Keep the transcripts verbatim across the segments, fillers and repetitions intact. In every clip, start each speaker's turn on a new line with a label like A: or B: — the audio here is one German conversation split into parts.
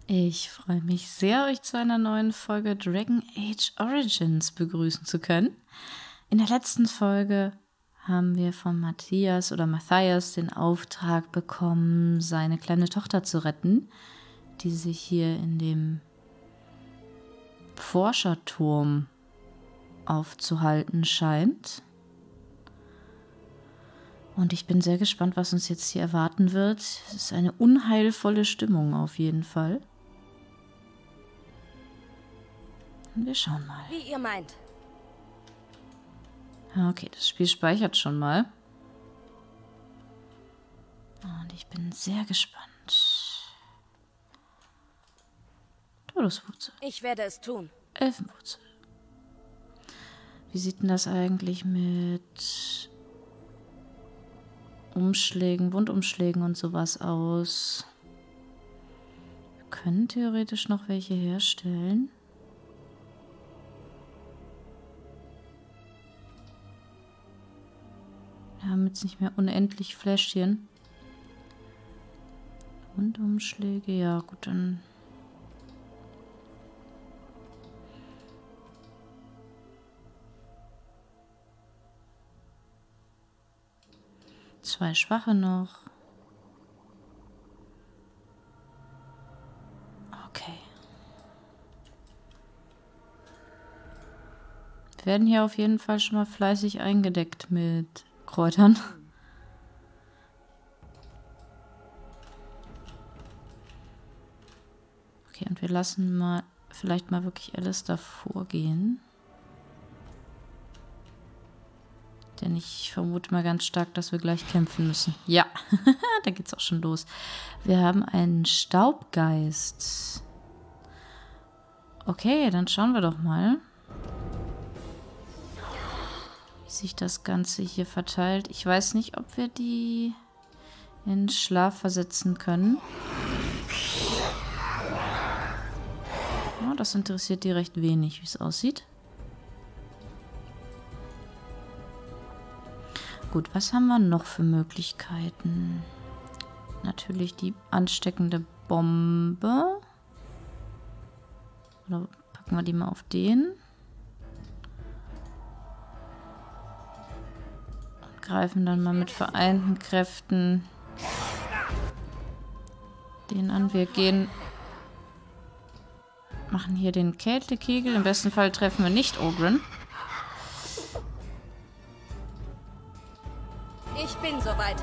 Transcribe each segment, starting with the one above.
A: Ich freue mich sehr, euch zu einer neuen Folge Dragon Age Origins begrüßen zu können. In der letzten Folge haben wir von Matthias oder Matthias den Auftrag bekommen, seine kleine Tochter zu retten, die sich hier in dem Forscherturm aufzuhalten scheint. Und ich bin sehr gespannt, was uns jetzt hier erwarten wird. Es ist eine unheilvolle Stimmung auf jeden Fall. Und wir schauen mal.
B: Wie ihr meint.
A: Okay, das Spiel speichert schon mal. Und ich bin sehr gespannt. Todeswurzel.
B: Ich werde es tun.
A: Elfenwurzel. Wie sieht denn das eigentlich mit Umschlägen, Wundumschlägen und sowas aus? Wir können theoretisch noch welche herstellen. Wir haben jetzt nicht mehr unendlich Fläschchen. Wundumschläge, ja gut, dann... Zwei schwache noch. Okay. Wir werden hier auf jeden Fall schon mal fleißig eingedeckt mit Kräutern. Okay, und wir lassen mal vielleicht mal wirklich Alistair vorgehen. Denn ich vermute mal ganz stark, dass wir gleich kämpfen müssen. Ja, da geht's auch schon los. Wir haben einen Staubgeist. Okay, dann schauen wir doch mal, wie sich das Ganze hier verteilt. Ich weiß nicht, ob wir die in Schlaf versetzen können. Ja, das interessiert die recht wenig, wie es aussieht. Gut, was haben wir noch für Möglichkeiten? Natürlich die ansteckende Bombe. Oder packen wir die mal auf den. Und greifen dann mal mit vereinten Kräften den an. Wir gehen, machen hier den Kältekegel. Im besten Fall treffen wir nicht Ogryn.
B: Ich bin soweit.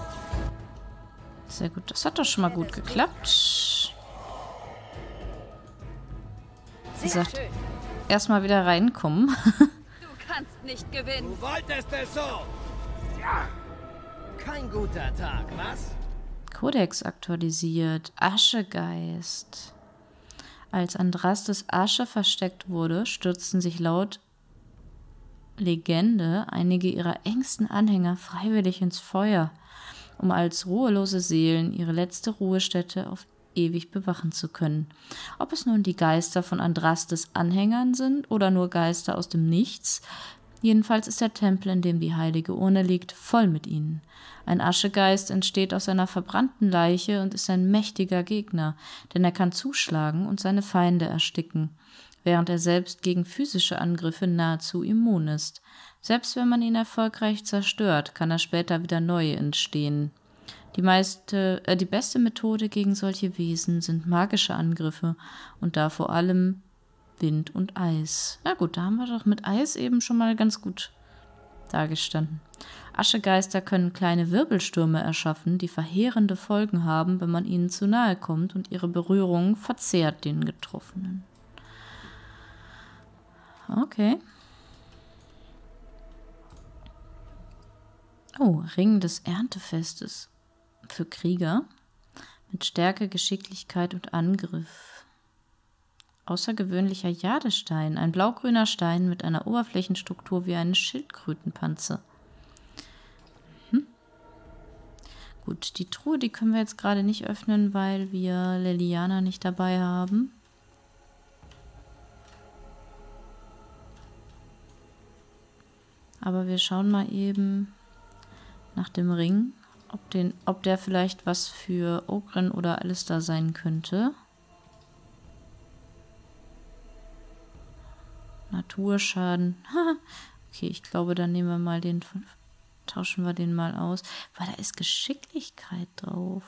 A: Sehr gut, das hat doch schon mal gut geklappt. Wie gesagt, erstmal wieder reinkommen.
B: Du kannst nicht gewinnen.
C: Du wolltest es so. Ja. Kein guter Tag, was?
A: Kodex aktualisiert. Aschegeist. Als Andrastes Asche versteckt wurde, stürzten sich laut Legende einige ihrer engsten Anhänger freiwillig ins Feuer, um als ruhelose Seelen ihre letzte Ruhestätte auf ewig bewachen zu können. Ob es nun die Geister von Andrastes Anhängern sind oder nur Geister aus dem Nichts, jedenfalls ist der Tempel, in dem die heilige Urne liegt, voll mit ihnen. Ein Aschegeist entsteht aus einer verbrannten Leiche und ist ein mächtiger Gegner, denn er kann zuschlagen und seine Feinde ersticken, während er selbst gegen physische Angriffe nahezu immun ist. Selbst wenn man ihn erfolgreich zerstört, kann er später wieder neu entstehen. Die, meiste, äh, die beste Methode gegen solche Wesen sind magische Angriffe und da vor allem Wind und Eis. Na gut, da haben wir doch mit Eis eben schon mal ganz gut dargestanden. Aschegeister können kleine Wirbelstürme erschaffen, die verheerende Folgen haben, wenn man ihnen zu nahe kommt, und ihre Berührung verzehrt den Getroffenen. Okay. Oh, Ring des Erntefestes für Krieger mit Stärke, Geschicklichkeit und Angriff. Außergewöhnlicher Jadestein, ein blaugrüner Stein mit einer Oberflächenstruktur wie eine Schildkrötenpanzer. Hm. Gut, die Truhe, die können wir jetzt gerade nicht öffnen, weil wir Leliana nicht dabei haben. Aber wir schauen mal eben nach dem Ring, ob, den, ob der vielleicht was für Ogryn oder Alistair sein könnte. Naturschaden. Okay, ich glaube, dann nehmen wir mal den, tauschen wir den mal aus, weil da ist Geschicklichkeit drauf.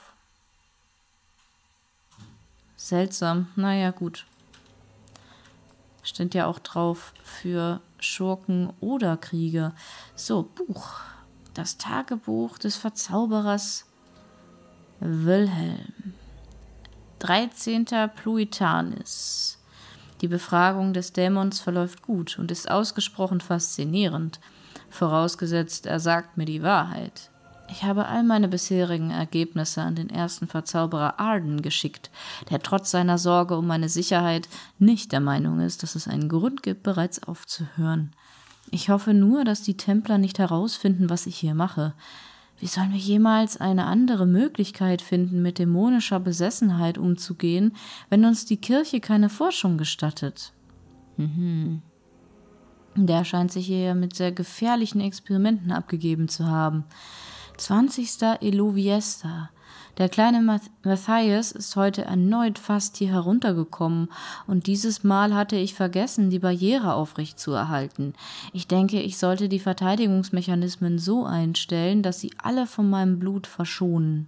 A: Seltsam, naja, gut. Steht ja auch drauf für Schurken oder Krieger. So, Buch. Das Tagebuch des Verzauberers Wilhelm. dreizehnter Pluitanis. Die Befragung des Dämons verläuft gut und ist ausgesprochen faszinierend, vorausgesetzt, er sagt mir die Wahrheit. Ich habe all meine bisherigen Ergebnisse an den ersten Verzauberer Arden geschickt, der trotz seiner Sorge um meine Sicherheit nicht der Meinung ist, dass es einen Grund gibt, bereits aufzuhören. Ich hoffe nur, dass die Templer nicht herausfinden, was ich hier mache. Wie sollen wir jemals eine andere Möglichkeit finden, mit dämonischer Besessenheit umzugehen, wenn uns die Kirche keine Forschung gestattet? Mhm. Der scheint sich hier mit sehr gefährlichen Experimenten abgegeben zu haben. zwanzigster Eloviesta. Der kleine Math- Matthias ist heute erneut fast hier heruntergekommen und dieses Mal hatte ich vergessen, die Barriere aufrecht zu erhalten. Ich denke, ich sollte die Verteidigungsmechanismen so einstellen, dass sie alle von meinem Blut verschonen.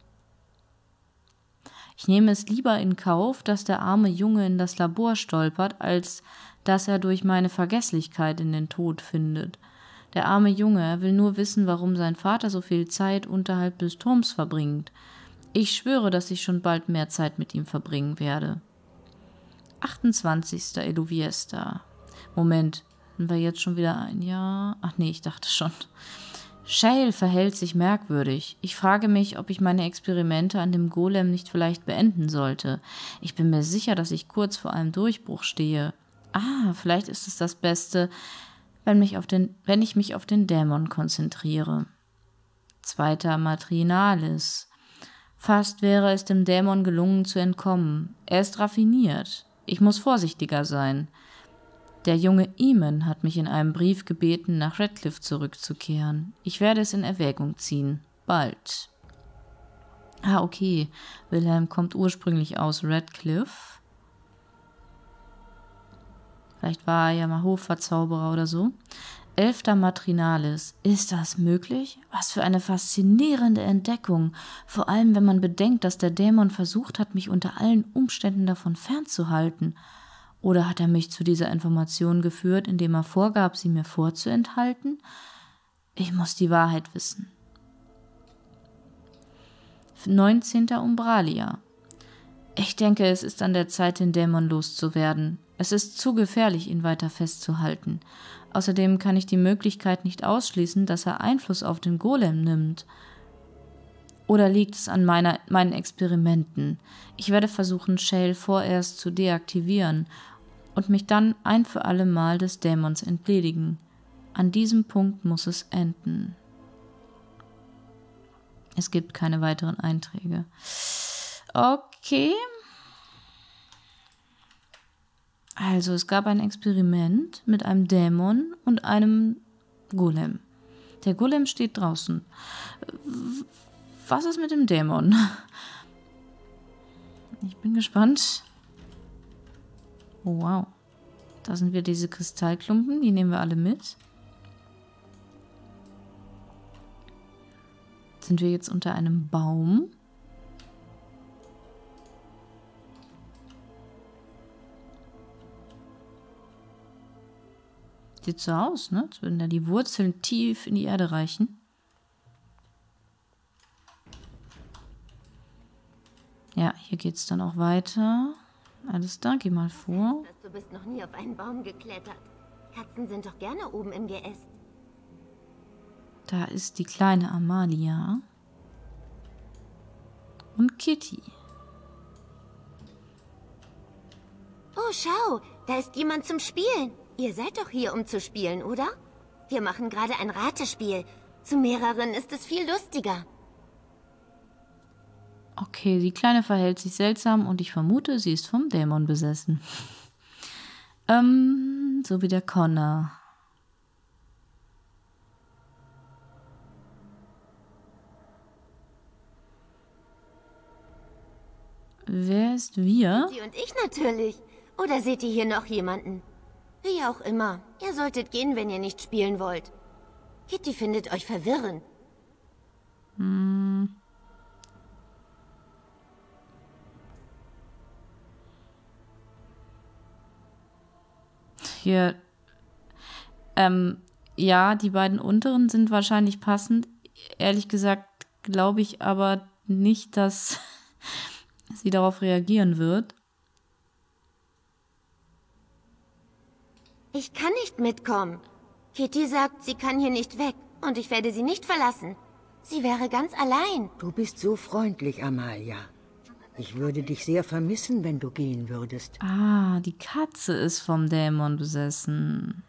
A: Ich nehme es lieber in Kauf, dass der arme Junge in das Labor stolpert, als dass er durch meine Vergesslichkeit in den Tod findet. Der arme Junge, er will nur wissen, warum sein Vater so viel Zeit unterhalb des Turms verbringt. Ich schwöre, dass ich schon bald mehr Zeit mit ihm verbringen werde. achtundzwanzigster Eloviesta. Moment, sind wir jetzt schon wieder ein Jahr? Ach nee, ich dachte schon. Shale verhält sich merkwürdig. Ich frage mich, ob ich meine Experimente an dem Golem nicht vielleicht beenden sollte. Ich bin mir sicher, dass ich kurz vor einem Durchbruch stehe. Ah, vielleicht ist es das Beste, wenn, mich auf den, wenn ich mich auf den Dämon konzentriere. Zweiter Matrinalis. Fast wäre es dem Dämon gelungen zu entkommen. Er ist raffiniert. Ich muss vorsichtiger sein. Der junge Eamon hat mich in einem Brief gebeten, nach Redcliffe zurückzukehren. Ich werde es in Erwägung ziehen. Bald. Ah, okay. Wilhelm kommt ursprünglich aus Redcliffe. Vielleicht war er ja mal Hofverzauberer oder so. Elfter Matrinalis. Ist das möglich? Was für eine faszinierende Entdeckung. Vor allem, wenn man bedenkt, dass der Dämon versucht hat, mich unter allen Umständen davon fernzuhalten. Oder hat er mich zu dieser Information geführt, indem er vorgab, sie mir vorzuenthalten? Ich muss die Wahrheit wissen. neunzehnter Umbralia. Ich denke, es ist an der Zeit, den Dämon loszuwerden. Es ist zu gefährlich, ihn weiter festzuhalten. Außerdem kann ich die Möglichkeit nicht ausschließen, dass er Einfluss auf den Golem nimmt. Oder liegt es an meiner, meinen Experimenten? Ich werde versuchen, Shale vorerst zu deaktivieren und mich dann ein für alle Mal des Dämons entledigen. An diesem Punkt muss es enden. Es gibt keine weiteren Einträge. Okay. Also, es gab ein Experiment mit einem Dämon und einem Golem. Der Golem steht draußen. Was ist mit dem Dämon? Ich bin gespannt. Oh, wow. Da sind wir diese Kristallklumpen. Die nehmen wir alle mit. Sind wir jetzt unter einem Baum? Sieht so aus, ne? Als würden da die Wurzeln tief in die Erde reichen. Ja, hier geht's dann auch weiter. Alles da, geh mal vor.
D: Du bist noch nie auf einen Baum geklettert. Katzen sind doch gerne oben im Geäst.
A: Da ist die kleine Amalia. Und Kitty.
D: Oh, schau, da ist jemand zum Spielen. Ihr seid doch hier, um zu spielen, oder? Wir machen gerade ein Ratespiel. Zu mehreren ist es viel lustiger.
A: Okay, die Kleine verhält sich seltsam und ich vermute, sie ist vom Dämon besessen. ähm, so wie der Connor. Wer ist wir?
D: Sie und ich natürlich. Oder seht ihr hier noch jemanden? Wie auch immer. Ihr solltet gehen, wenn ihr nicht spielen wollt. Kitty findet euch verwirrend.
A: Hm. Hier. Ähm, ja, die beiden unteren sind wahrscheinlich passend. Ehrlich gesagt glaube ich aber nicht, dass sie darauf reagieren wird.
D: Ich kann nicht mitkommen. Kitty sagt, sie kann hier nicht weg und ich werde sie nicht verlassen. Sie wäre ganz allein.
E: Du bist so freundlich, Amalia. Ich würde dich sehr vermissen, wenn du gehen würdest.
A: Ah, die Katze ist vom Dämon besessen.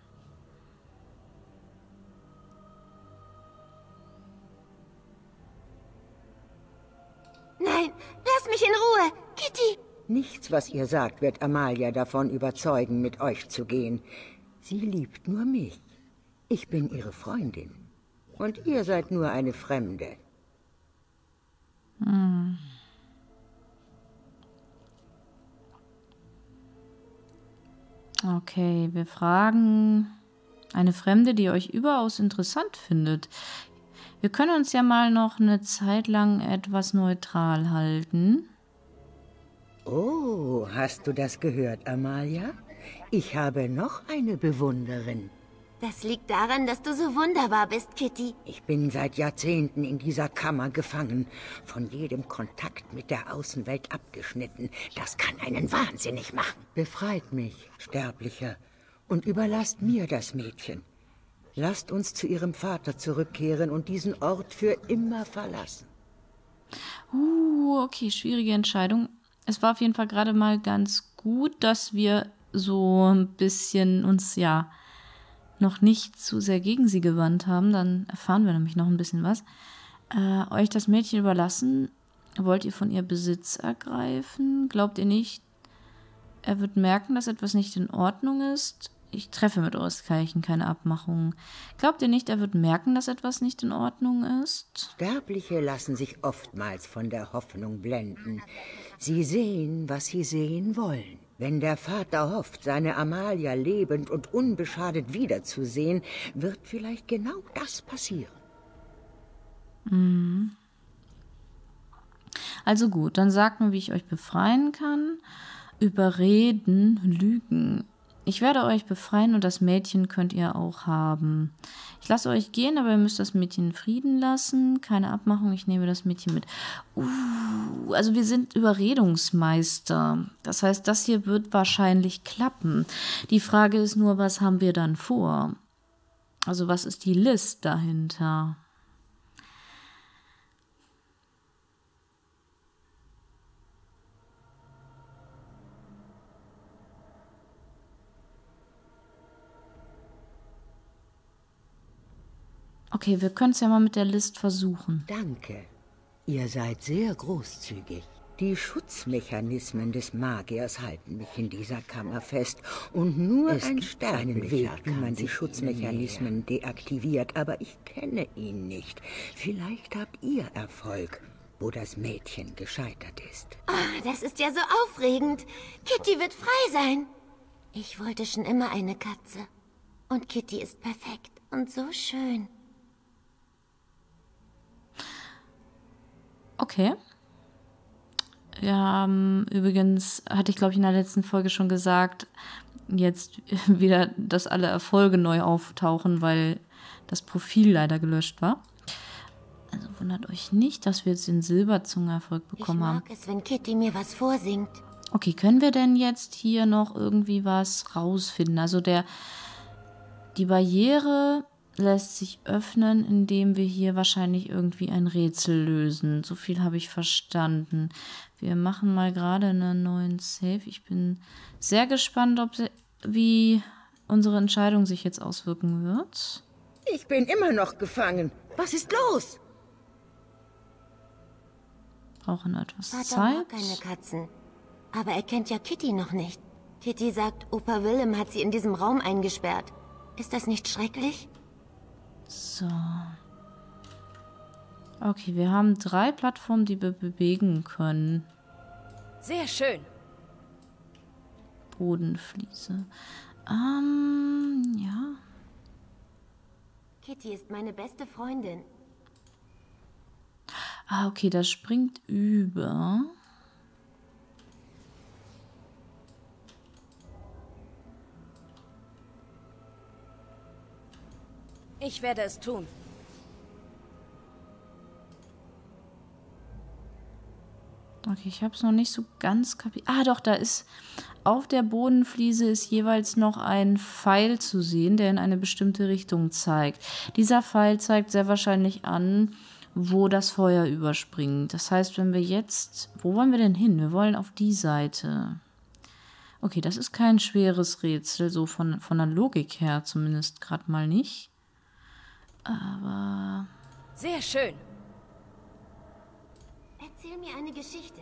D: Nein, lass mich in Ruhe. Kitty!
E: Nichts, was ihr sagt, wird Amalia davon überzeugen, mit euch zu gehen. Sie liebt nur mich. Ich bin ihre Freundin. Und ihr seid nur eine Fremde.
A: Hm. Okay, wir fragen eine Fremde, die euch überaus interessant findet. Wir können uns ja mal noch eine Zeit lang etwas neutral halten.
E: Oh, hast du das gehört, Amalia? Ich habe noch eine Bewunderin.
D: Das liegt daran, dass du so wunderbar bist, Kitty.
E: Ich bin seit Jahrzehnten in dieser Kammer gefangen, von jedem Kontakt mit der Außenwelt abgeschnitten. Das kann einen wahnsinnig machen. Befreit mich, Sterblicher, und überlasst mir das Mädchen. Lasst uns zu ihrem Vater zurückkehren und diesen Ort für immer verlassen.
A: Uh, okay, schwierige Entscheidung. Es war auf jeden Fall gerade mal ganz gut, dass wir so ein bisschen uns, ja, noch nicht zu sehr gegen sie gewandt haben. Dann erfahren wir nämlich noch ein bisschen was. Äh, euch das Mädchen überlassen? Wollt ihr von ihr Besitz ergreifen? Glaubt ihr nicht, er wird merken, dass etwas nicht in Ordnung ist? Ich treffe mit Euskirchen keine Abmachungen. Glaubt ihr nicht, er wird merken, dass etwas nicht in Ordnung ist?
E: Sterbliche lassen sich oftmals von der Hoffnung blenden. Sie sehen, was sie sehen wollen. Wenn der Vater hofft, seine Amalia lebend und unbeschadet wiederzusehen, wird vielleicht genau das passieren.
A: Mhm. Also gut, dann sagt mir, wie ich euch befreien kann. Überreden, lügen. Ich werde euch befreien und das Mädchen könnt ihr auch haben. Ich lasse euch gehen, aber ihr müsst das Mädchen in Frieden lassen. Keine Abmachung, ich nehme das Mädchen mit. Uh, also wir sind Überredungsmeister. Das heißt, das hier wird wahrscheinlich klappen. Die Frage ist nur, was haben wir dann vor? Also was ist die List dahinter? Okay, wir können es ja mal mit der List versuchen.
E: Danke. Ihr seid sehr großzügig. Die Schutzmechanismen des Magiers halten mich in dieser Kammer fest. Und nur es ein einen Weg, wie man die Schutzmechanismen deaktiviert. Aber ich kenne ihn nicht. Vielleicht habt ihr Erfolg, wo das Mädchen gescheitert ist.
D: Oh, das ist ja so aufregend. Kitty wird frei sein. Ich wollte schon immer eine Katze. Und Kitty ist perfekt und so schön.
A: Okay. Ja, ähm, übrigens hatte ich, glaube ich, in der letzten Folge schon gesagt, jetzt wieder, dass alle Erfolge neu auftauchen, weil das Profil leider gelöscht war. Also wundert euch nicht, dass wir jetzt den Silberzungenerfolg bekommen haben.
D: Ich mag es, wenn Kitty mir was vorsingt.
A: Okay, können wir denn jetzt hier noch irgendwie was rausfinden? Also der, die Barriere lässt sich öffnen, indem wir hier wahrscheinlich irgendwie ein Rätsel lösen. So viel habe ich verstanden. Wir machen mal gerade einen neuen Save. Ich bin sehr gespannt, ob sie, wie unsere Entscheidung sich jetzt auswirken wird.
E: Ich bin immer noch gefangen. Was ist los?
A: Brauchen etwas
D: Vater
A: Zeit.
D: mag keine Katzen. Aber er kennt ja Kitty noch nicht. Kitty sagt, Opa Willem hat sie in diesem Raum eingesperrt. Ist das nicht schrecklich?
A: So. Okay, wir haben drei Plattformen, die wir bewegen können.
B: Sehr schön.
A: Bodenfliese. Ähm, ja.
D: Kitty ist meine beste Freundin.
A: Ah, okay, das springt über.
B: Ich werde es tun.
A: Okay, ich habe es noch nicht so ganz kapiert. Ah, doch, da ist auf der Bodenfliese ist jeweils noch ein Pfeil zu sehen, der in eine bestimmte Richtung zeigt. Dieser Pfeil zeigt sehr wahrscheinlich an, wo das Feuer überspringt. Das heißt, wenn wir jetzt... Wo wollen wir denn hin? Wir wollen auf die Seite. Okay, das ist kein schweres Rätsel, so von, von der Logik her zumindest gerade mal nicht. Aber...
B: Sehr schön.
D: Erzähl mir eine Geschichte.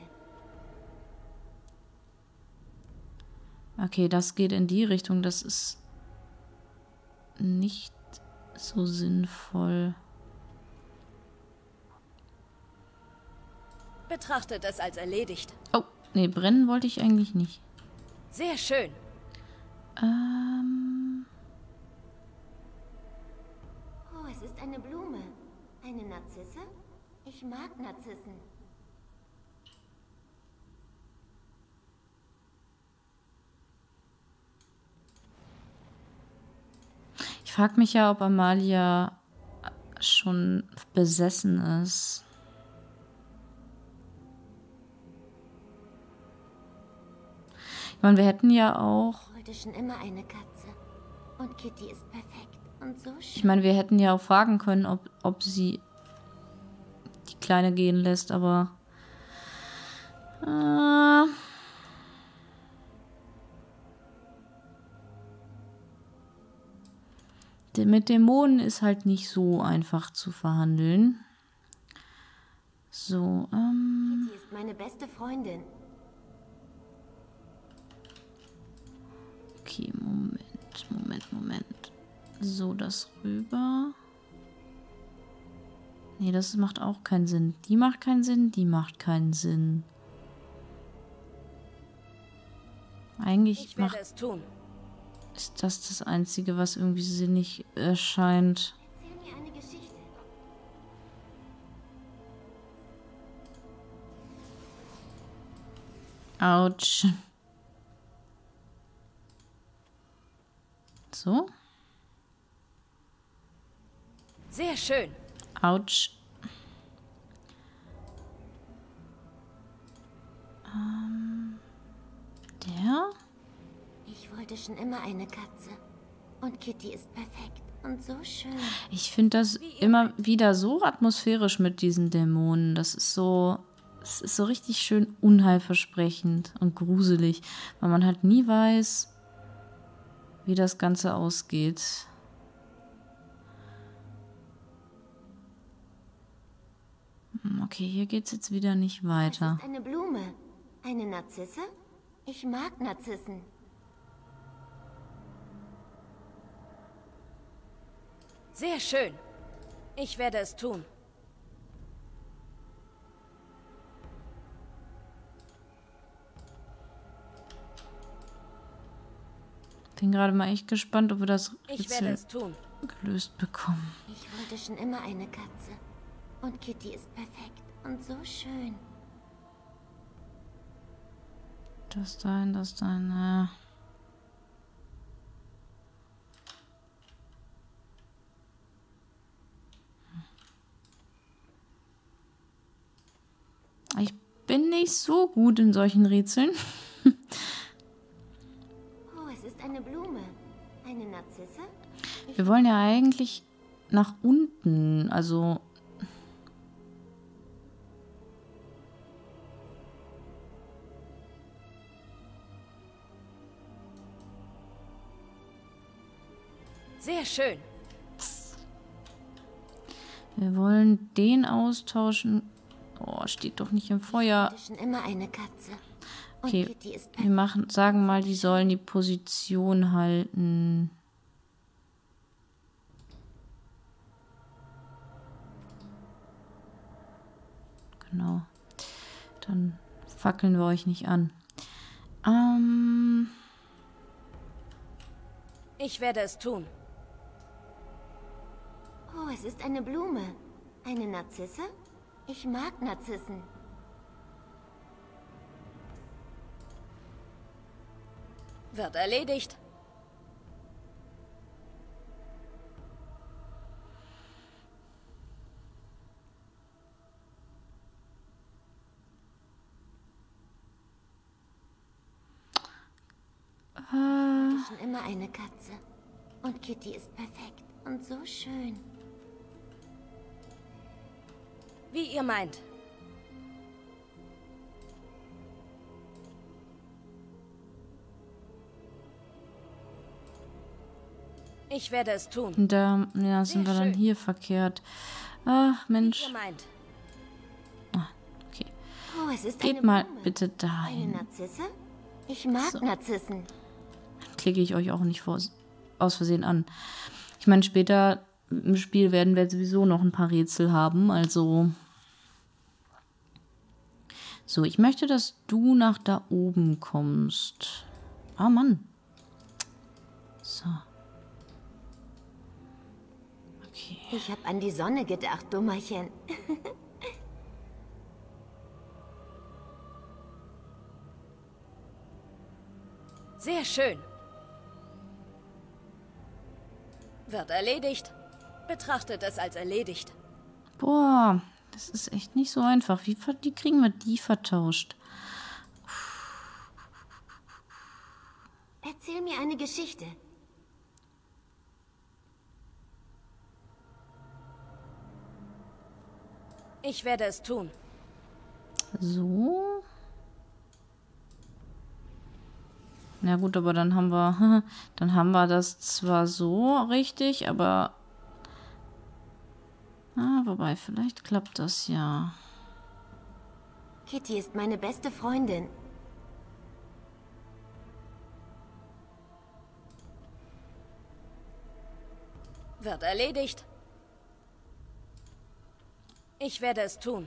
A: Okay, das geht in die Richtung. Das ist nicht so sinnvoll.
B: Betrachtet es als erledigt.
A: Oh, nee, brennen wollte ich eigentlich nicht.
B: Sehr schön.
A: Ähm...
D: Oh, es ist eine Blume. Eine Narzisse? Ich mag Narzissen.
A: Ich frage mich ja, ob Amalia schon besessen ist. Ich meine, wir hätten ja auch...
D: Ich wollte schon immer eine Katze. Und Kitty ist perfekt und so schön.
A: Ich meine, wir hätten ja auch fragen können, ob, ob sie die Kleine gehen lässt, aber... Äh, mit Dämonen ist halt nicht so einfach zu verhandeln. So, ähm...
D: Kitty ist meine beste Freundin.
A: Okay, Moment, Moment, Moment. So, das rüber. Nee, das macht auch keinen Sinn. Die macht keinen Sinn, die macht keinen Sinn. Eigentlich
B: Ich werde
A: macht,
B: es tun.
A: ist das das Einzige, was irgendwie sinnig erscheint.
D: Erzähl mir eine Geschichte.
A: Autsch. So.
B: Sehr schön.
A: Autsch. Ähm, der?
D: Ich wollte schon immer eine Katze. Und Kitty ist perfekt und so schön.
A: Ich finde das immer wieder so atmosphärisch mit diesen Dämonen. Das ist so, es ist so richtig schön unheilversprechend und gruselig, weil man halt nie weiß, wie das Ganze ausgeht. Okay, hier geht's jetzt wieder nicht weiter.
D: Es ist eine Blume. Eine Narzisse? Ich mag Narzissen.
B: Sehr schön. Ich werde es tun.
A: Bin gerade mal echt gespannt, ob wir das
B: Ich werde
A: Rätsel
B: es tun.
A: gelöst bekommen.
D: Ich wollte schon immer eine Katze. Und Kitty ist perfekt und so schön.
A: Das dahin, das dahin, ja. Ich bin nicht so gut in solchen Rätseln.
D: Oh, es ist eine Blume. Eine Narzisse?
A: Wir wollen ja eigentlich nach unten, also...
B: Sehr schön.
A: Wir wollen den austauschen. Oh, steht doch nicht im Feuer.
D: Ich wollte schon immer eine Katze. Und
A: Okay,
D: Kitty ist
A: wir
D: perfekt.
A: machen, sagen mal, die sollen die Position halten. Genau. Dann fackeln wir euch nicht an. Ähm...
B: Ich werde es tun.
D: Oh, es ist eine Blume. Eine Narzisse? Ich mag Narzissen.
B: Wird erledigt.
D: Ich hatte schon immer eine Katze. Und Kitty ist perfekt und so schön.
B: Wie ihr meint. Ich werde es tun.
A: Da ja, sind
B: Sehr
A: wir dann
B: schön.
A: hier verkehrt. Ach,
B: Wie
A: Mensch.
B: ihr meint.
A: Ah, okay.
D: Oh, es ist
A: Geht
D: eine
A: mal
D: Blume.
A: bitte
D: Eine
A: dahin.
D: Narzisse? Ich mag
A: So.
D: Narzissen.
A: Klicke ich euch auch nicht vor, aus Versehen an. Ich meine, später im Spiel werden wir sowieso noch ein paar Rätsel haben, also... So, ich möchte, dass du nach da oben kommst. Ah, Mann. So. Okay.
D: Ich habe an die Sonne gedacht, Dummerchen.
B: Sehr schön. Wird erledigt. Betrachtet es als erledigt.
A: Boah, das ist echt nicht so einfach. Wie, ver- wie kriegen wir die vertauscht?
D: Erzähl mir eine Geschichte.
B: Ich werde es tun.
A: So. Na gut, aber dann haben wir, dann haben wir das zwar so richtig, aber ah, wobei, vielleicht klappt das ja.
D: Kitty ist meine beste Freundin.
B: Wird erledigt. Ich werde es tun.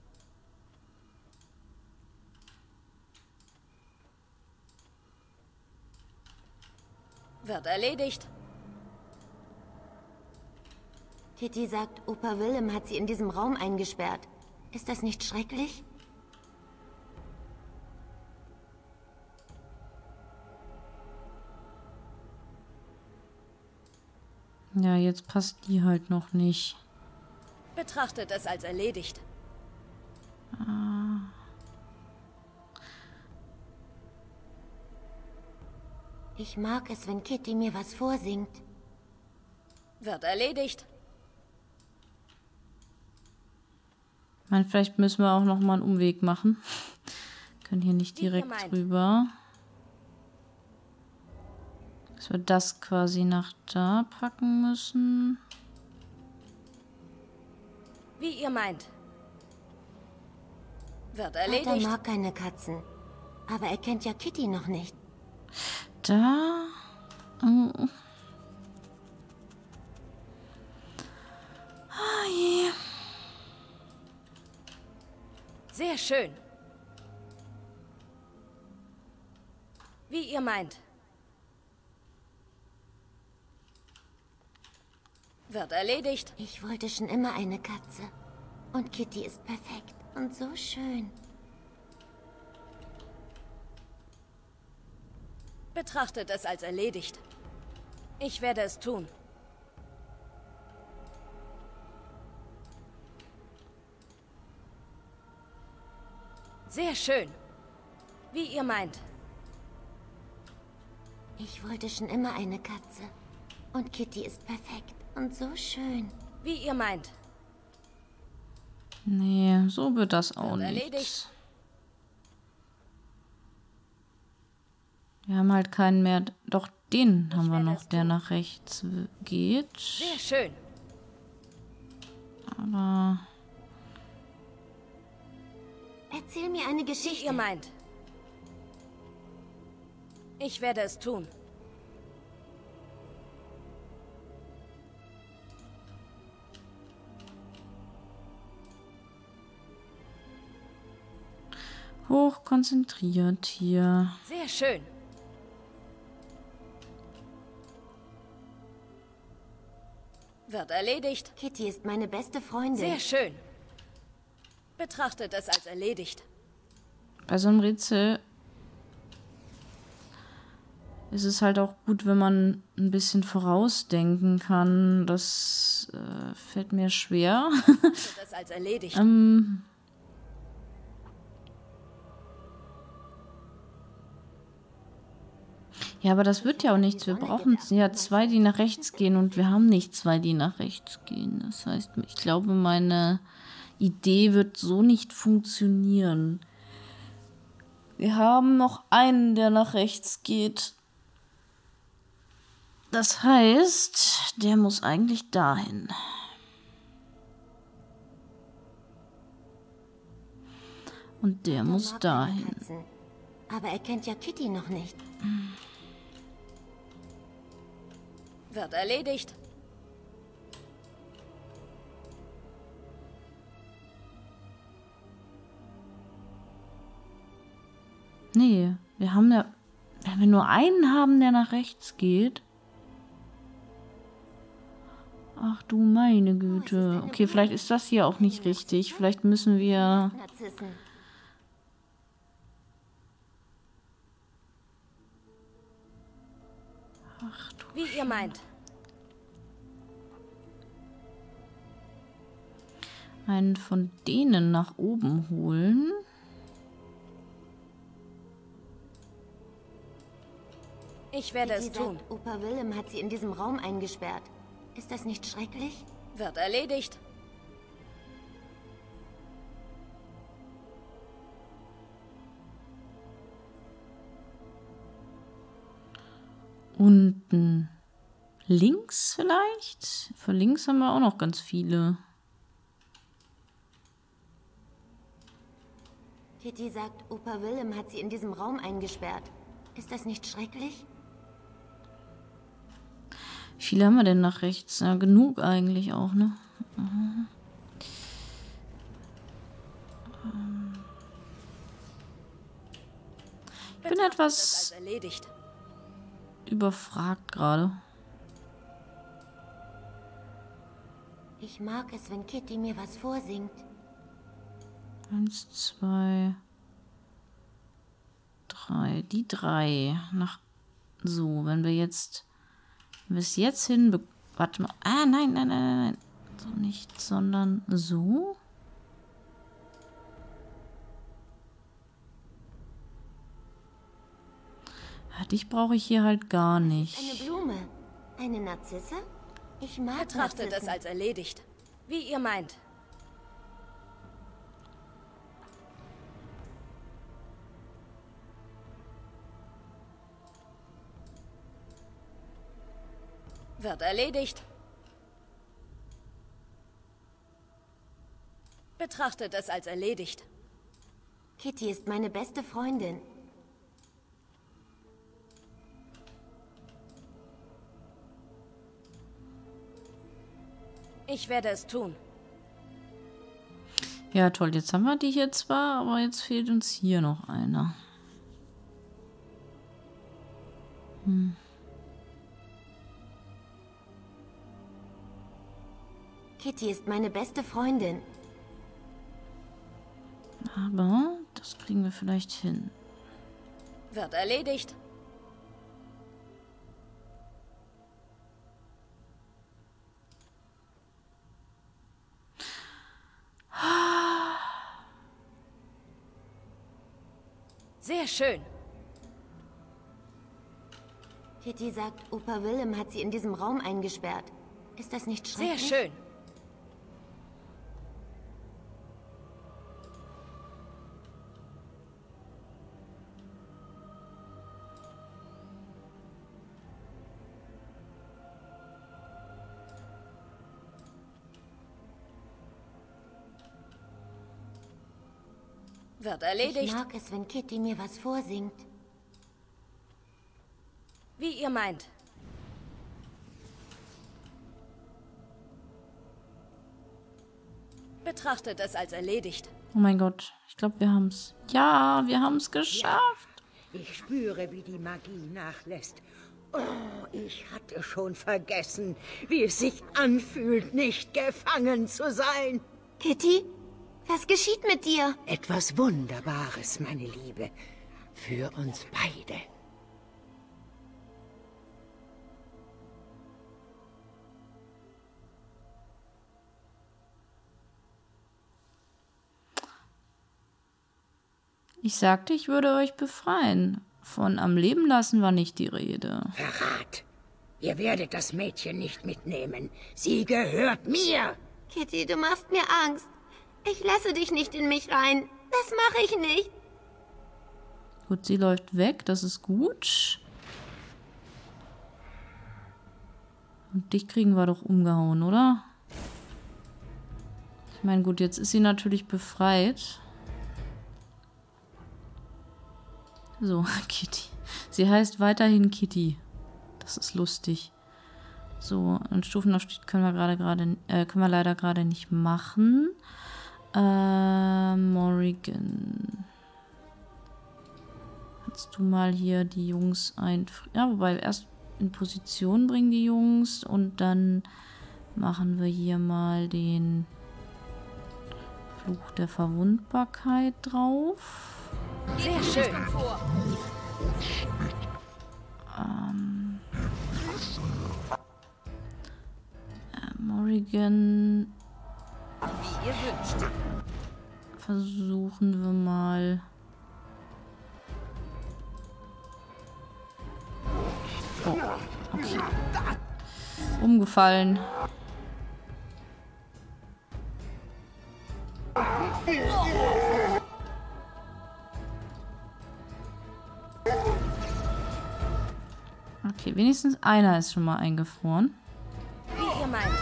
B: Wird erledigt.
D: Kitty sagt, Opa Willem hat sie in diesem Raum eingesperrt. Ist das nicht schrecklich?
A: Ja, jetzt passt die halt noch nicht.
B: Betrachtet es als erledigt.
D: Ich mag es, wenn Kitty mir was vorsingt.
B: Wird erledigt.
A: Ich meine, vielleicht müssen wir auch noch mal einen Umweg machen. Können hier nicht
B: Wie ihr
A: direkt
B: meint.
A: drüber. Dass wir das quasi nach da packen müssen.
B: Wie ihr meint. Wird
D: Vater
B: erledigt.
D: mag keine Katzen. Aber er kennt ja Kitty noch nicht.
A: Da. Oh. Ah, je.
B: Sehr schön. Wie ihr meint. Wird erledigt.
D: Ich wollte schon immer eine Katze. Und Kitty ist perfekt und so schön.
B: Betrachtet es als erledigt. Ich werde es tun. Sehr schön. Wie ihr meint.
D: Ich wollte schon immer eine Katze. Und Kitty ist perfekt und so schön.
B: Wie ihr meint.
A: Nee, so wird das auch
B: Wird
A: nicht.
B: erledigt.
A: Wir haben halt keinen mehr. Doch, den haben wir
B: werde
A: noch,
B: es
A: der
B: tun.
A: nach rechts geht.
B: Sehr schön.
A: Aber
D: Erzähl mir eine
B: Wie
D: Geschichte.
B: ihr meint. Ich werde es tun.
A: hochkonzentriert hier.
B: Sehr schön. Wird erledigt.
D: Kitty ist meine beste Freundin.
B: Sehr schön. Betrachtet es als erledigt.
A: Bei so einem Rätsel ist es halt auch gut, wenn man ein bisschen vorausdenken kann. Das äh, fällt mir schwer.
B: Betrachtet es als erledigt.
A: ähm... Ja, aber das wird ja auch nichts. Wir brauchen ja zwei, die nach rechts gehen und wir haben nicht zwei, die nach rechts gehen. Das heißt, ich glaube, meine Idee wird so nicht funktionieren. Wir haben noch einen, der nach rechts geht. Das heißt, der muss eigentlich dahin. Und der muss dahin.
D: Aber er kennt ja Kitty noch nicht.
B: Wird erledigt.
A: Nee, wir haben ja... Wenn wir nur einen haben, der nach rechts geht... Ach du meine Güte. Okay, vielleicht ist das hier auch nicht richtig. Vielleicht müssen wir... Ach du...
B: Wie ihr meint.
A: Einen von denen nach oben holen.
B: Ich werde es tun.
D: Opa Willem hat sie in diesem Raum eingesperrt. Ist das nicht schrecklich?
B: Wird erledigt.
A: Unten links vielleicht? Für links haben wir auch noch ganz viele.
D: Kitty sagt, Opa Willem hat sie in diesem Raum eingesperrt. Ist das nicht schrecklich?
A: Wie viele haben wir denn nach rechts? Ja, genug eigentlich auch, ne? Mhm. Ich bin etwas überfragt gerade.
D: Ich mag es, wenn Kitty mir was vorsingt.
A: Eins, zwei, drei. Die drei. Nach. So, wenn wir jetzt. Wenn wir es jetzt hin. Warte mal. Ah, nein, nein, nein, nein, nein. So nicht, sondern so. Ja, dich brauche ich hier halt gar nicht.
D: Eine Blume. Eine Narzisse? Ich mag
B: Betrachtet
D: Narzissen.
B: es als erledigt. Wie ihr meint. Wird erledigt. Betrachtet es als erledigt.
D: Kitty ist meine beste Freundin.
B: Ich werde es tun.
A: Ja, toll. Jetzt haben wir die hier zwar, aber jetzt fehlt uns hier noch einer. Hm.
D: Kitty ist meine beste Freundin.
A: Aber das kriegen wir vielleicht hin.
B: Wird erledigt. Sehr schön.
D: Kitty sagt, Opa Willem hat sie in diesem Raum eingesperrt. Ist das nicht schrecklich?
B: Sehr schön. Wird erledigt.
D: Ich mag es, wenn Kitty mir was vorsingt.
B: Wie ihr meint. Betrachtet es als erledigt.
A: Oh mein Gott, ich glaube, wir haben es. Ja, wir haben es geschafft.
E: Ja, ich spüre, wie die Magie nachlässt. Oh, ich hatte schon vergessen, wie es sich anfühlt, nicht gefangen zu sein.
D: Kitty, was geschieht mit dir?
E: Etwas Wunderbares, meine Liebe. Für uns beide.
A: Ich sagte, ich würde euch befreien. Von am Leben lassen war nicht die Rede.
E: Verrat! Ihr werdet das Mädchen nicht mitnehmen. Sie gehört mir!
D: Kitty, du machst mir Angst. Ich lasse dich nicht in mich rein. Das mache ich nicht.
A: Gut, sie läuft weg. Das ist gut. Und dich kriegen wir doch umgehauen, oder? Ich meine, gut, jetzt ist sie natürlich befreit. So, Kitty. Sie heißt weiterhin Kitty. Das ist lustig. So, einen Stufenaufstieg können wir gerade gerade äh, können wir leider gerade nicht machen. Äh, Morrigan. Kannst du mal hier die Jungs einfrieren? Ja, wobei erst in Position bringen die Jungs und dann machen wir hier mal den Fluch der Verwundbarkeit drauf.
B: Sehr schön.
A: Ähm, äh, Morrigan.
B: Wie ihr wünscht.
A: Versuchen wir mal. Oh, okay. Umgefallen. Okay, wenigstens einer ist schon mal eingefroren.
B: Wie ihr meint.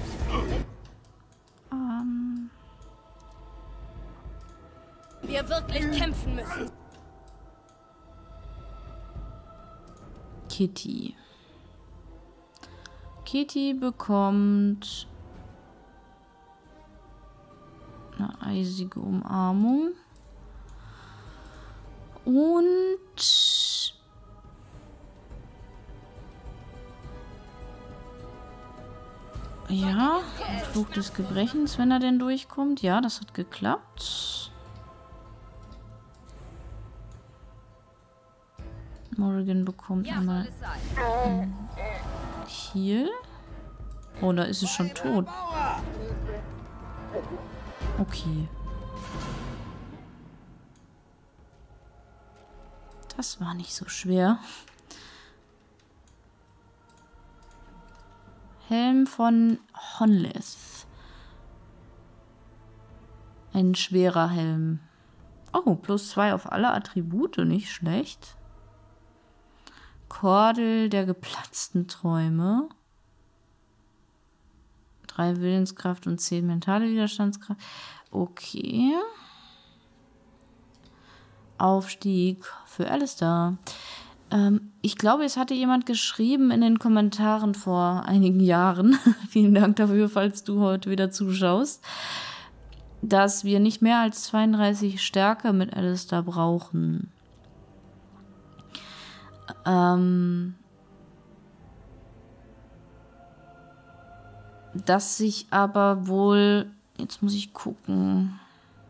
A: Ähm,
B: Wir wirklich kämpfen müssen.
A: Kitty. Kitty bekommt eine eisige Umarmung. Und ja, Fluch des Gebrechens, wenn er denn durchkommt. Ja, das hat geklappt. Morrigan bekommt
B: Ja,
A: einmal
B: soll es sein.
A: Heal. Oh, da ist es schon tot. Okay. Das war nicht so schwer. Helm von Honleth. Ein schwerer Helm. Oh, plus zwei auf alle Attribute, nicht schlecht. Kordel der geplatzten Träume. Drei Willenskraft und zehn mentale Widerstandskraft. Okay. Aufstieg für Alistair. Ähm, ich glaube, es hatte jemand geschrieben in den Kommentaren vor einigen Jahren, vielen Dank dafür, falls du heute wieder zuschaust, dass wir nicht mehr als zweiunddreißig Stärke mit Alistair brauchen. Ähm, dass sich aber wohl, jetzt muss ich gucken,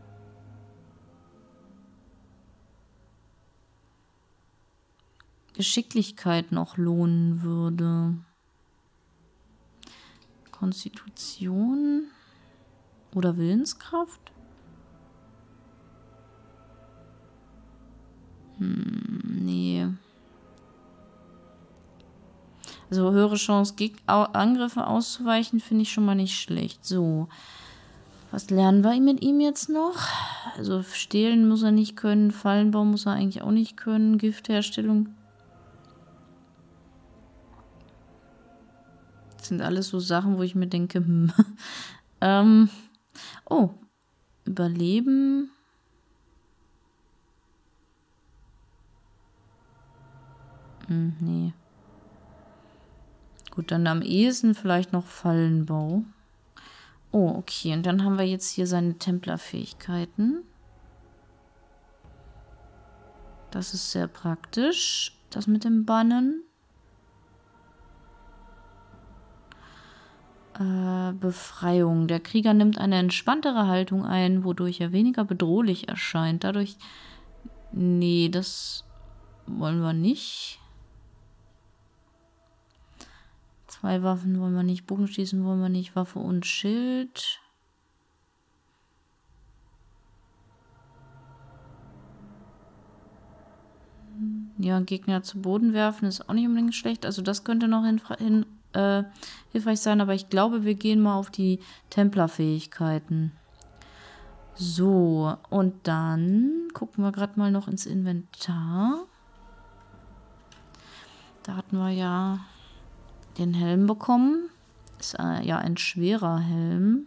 A: Geschicklichkeit noch lohnen würde. Konstitution oder Willenskraft? Hm, nee. Also höhere Chance, Geg- Angriffe auszuweichen, finde ich schon mal nicht schlecht. So, was lernen wir mit ihm jetzt noch? Also stehlen muss er nicht können, Fallenbau muss er eigentlich auch nicht können, Giftherstellung. Das sind alles so Sachen, wo ich mir denke, hm. ähm, oh, Überleben. Hm, nee. Gut, dann am ehesten vielleicht noch Fallenbau. Oh, okay. Und dann haben wir jetzt hier seine Templerfähigkeiten. Das ist sehr praktisch. Das mit dem Bannen. Äh, Befreiung. Der Krieger nimmt eine entspanntere Haltung ein, wodurch er weniger bedrohlich erscheint. Dadurch... Nee, das wollen wir nicht. Zwei Waffen wollen wir nicht. Bogenschießen wollen wir nicht. Waffe und Schild. Ja, Gegner zu Boden werfen ist auch nicht unbedingt schlecht. Also das könnte noch hin, hin, äh, hilfreich sein. Aber ich glaube, wir gehen mal auf die Templerfähigkeiten. So, und dann gucken wir gerade mal noch ins Inventar. Da hatten wir ja den Helm bekommen. Ist äh, ja ein schwerer Helm.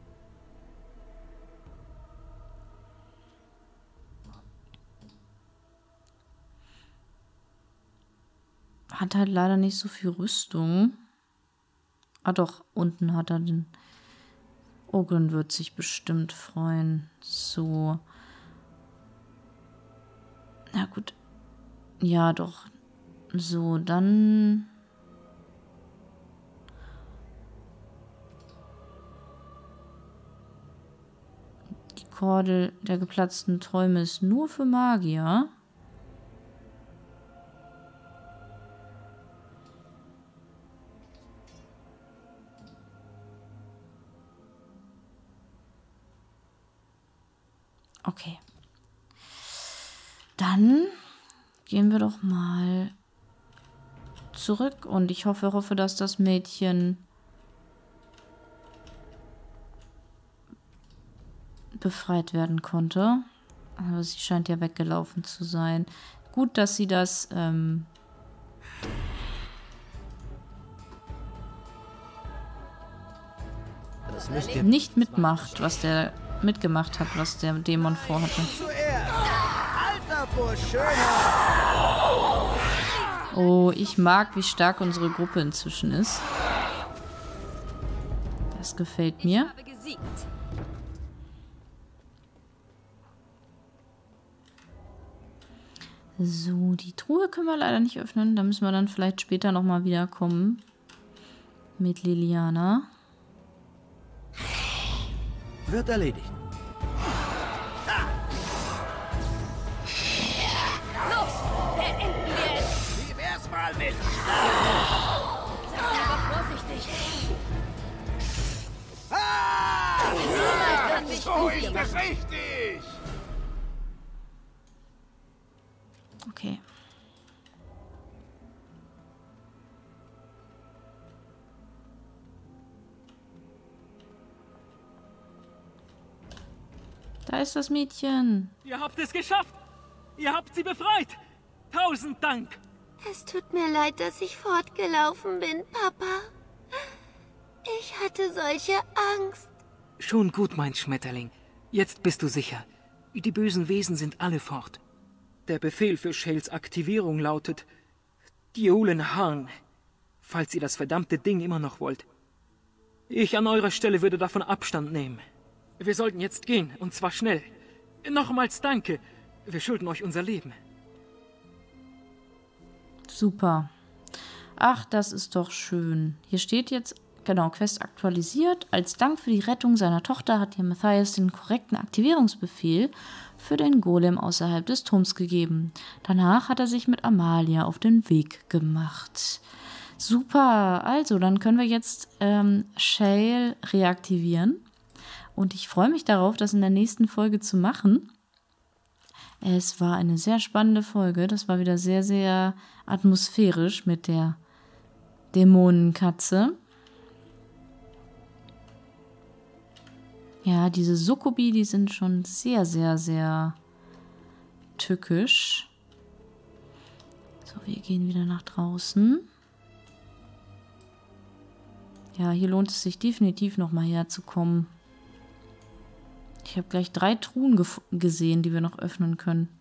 A: Hat halt leider nicht so viel Rüstung. Ah doch, unten hat er den... Ogren wird sich bestimmt freuen. So. Na gut. Ja, doch. So, dann... Die Kordel der geplatzten Träume ist nur für Magier. Okay. Dann gehen wir doch mal zurück und ich hoffe, hoffe, dass das Mädchen befreit werden konnte. Aber sie scheint ja weggelaufen zu sein. Gut, dass sie das ähm,
C: Das müsst ihr
A: nicht mitmacht, was der mitgemacht hat, was der Dämon vorhatte.
C: zuerst. Alter vor Schönheit.
A: Oh, ich mag, wie stark unsere Gruppe inzwischen ist. Das gefällt mir.
B: Ich habe gesiegt.
A: So, die Truhe können wir leider nicht öffnen. Da müssen wir dann vielleicht später nochmal wiederkommen. Mit Liliana.
C: Wird erledigt.
B: Los, beenden wir es.
C: Wie wär's mal mit?
B: Seid aber vorsichtig.
C: Ah!
B: So leicht wird nicht
C: So
B: gut
C: ist
B: gemacht.
C: es richtig.
A: Okay. Da ist das Mädchen.
F: Ihr habt es geschafft! Ihr habt sie befreit! Tausend Dank!
D: Es tut mir leid, dass ich fortgelaufen bin, Papa. Ich hatte solche Angst.
F: Schon gut, mein Schmetterling. Jetzt bist du sicher. Die bösen Wesen sind alle fort. Der Befehl für Shales Aktivierung lautet Diolen Harn, falls ihr das verdammte Ding immer noch wollt. Ich an eurer Stelle würde davon Abstand nehmen. Wir sollten jetzt gehen, und zwar schnell. Nochmals danke. Wir schulden euch unser Leben.
A: Super. Ach, das ist doch schön. Hier steht jetzt, genau, Quest aktualisiert. Als Dank für die Rettung seiner Tochter hat ihr Matthias den korrekten Aktivierungsbefehl für den Golem außerhalb des Turms gegeben. Danach hat er sich mit Amalia auf den Weg gemacht. Super. Also, dann können wir jetzt ähm, Shale reaktivieren. Und ich freue mich darauf, das in der nächsten Folge zu machen. Es war eine sehr spannende Folge. Das war wieder sehr, sehr atmosphärisch mit der Dämonenkatze. Ja, diese Succubi, die sind schon sehr, sehr, sehr tückisch. So, wir gehen wieder nach draußen. Ja, hier lohnt es sich definitiv nochmal herzukommen. Ich habe gleich drei Truhen gesehen, die wir noch öffnen können.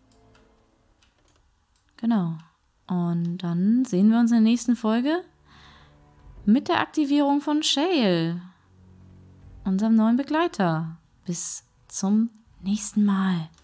A: Genau. Und dann sehen wir uns in der nächsten Folge mit der Aktivierung von Shale, unserem neuen Begleiter. Bis zum nächsten Mal.